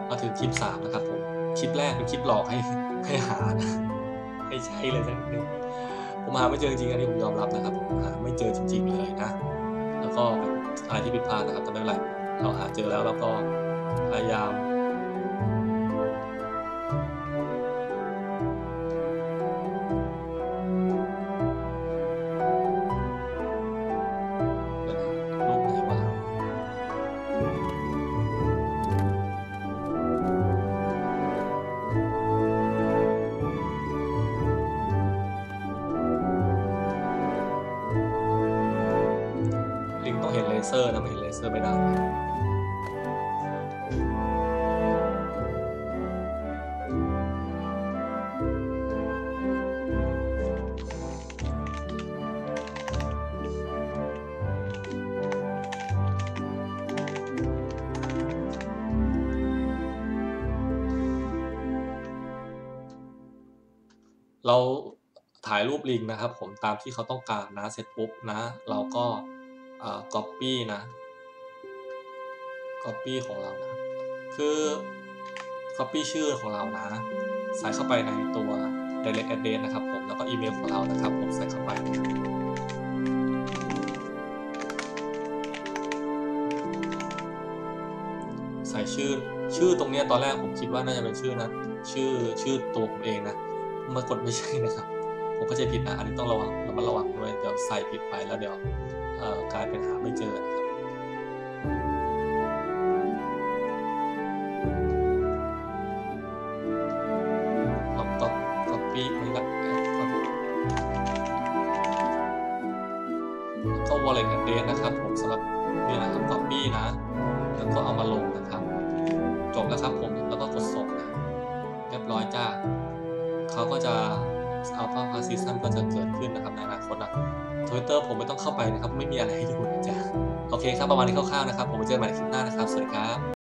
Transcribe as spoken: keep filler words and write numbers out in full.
มาถึงคลิปสามนะครับผมคลิปแรกเป็นคลิปหลอกให้ให้หานะให้ใช้เลยสักนิดนึงผมหาไม่เจอจริงๆอันนี้ผมยอมรับนะครับผมหาไม่เจอจริงๆเลยนะแล้วก็อะไรที่ผิดพลาดนะครับแต่ไม่เป็นไรเราหาเจอแล้วแล้วก็พยายามรูปไหนวะลิงต้องเห็นเลเซอร์นะไม่เห็นเลเซอร์ไม่ได้เราถ่ายรูปลิงนะครับผมตามที่เขาต้องการนะเสร็จปุ๊บนะเราก็อ่า copy นะ copy ของเรานะคือ copy ชื่อของเรานะใส่เข้าไปในตัว direct address นะครับผมแล้วก็อีเมลของเรานะครับผมใส่เข้าไปใส่ชื่อชื่อตรงนี้ตอนแรกผมคิดว่าน่าจะเป็นชื่อนะชื่อชื่อตัวผมเองนะมากดไม่ใช่นะครับผมก็จะผิดนะอันนี้ต้องระวังระมัดระวังด้วยเดี๋ยวใส่ผิดไปแล้วเดี๋ยวกลายเป็นหาไม่เจอนะครับลองก๊อป copy ไม่ละก็ wallet address นะครับผมสำหรับนี่นะครับ copy นะแล้วก็เอามาลงนะครับจบแล้วครับผมแล้วก็กดส่งนะเรียบร้อยจ้าเขาก็จะอัลฟาพาซิซัมก็จะเกิดขึ้นนะครับในอนาคตนะ Twitter ผมไม่ต้องเข้าไปนะครับไม่มีอะไรให้ดูนะจ๊ะโอเคครับประมาณนี้คร่าวๆนะครับผมไปเจอกันใหม่ในคลิปหน้านะครับสวัสดีครับ